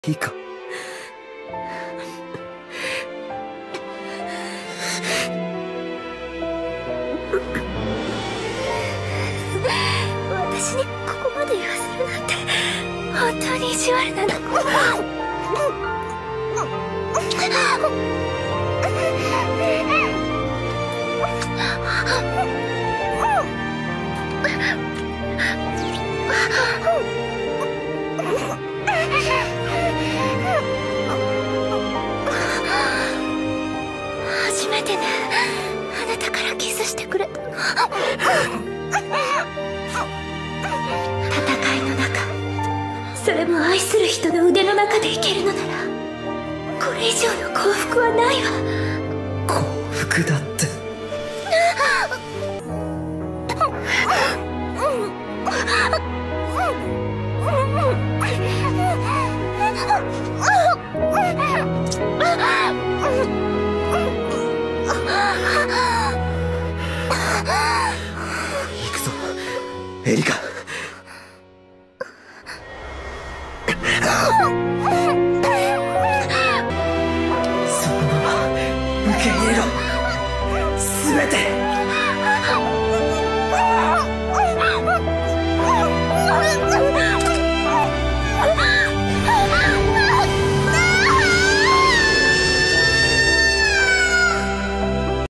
いいか。 私にここまで言わせるなんて本当に意地悪なの。初めてね、あなたからキスしてくれた。戦いの中、それも愛する人の腕の中で生きるのならこれ以上の幸福はないわ。 幸福だって。行くぞエリカ。そのまま受け入れろ全て。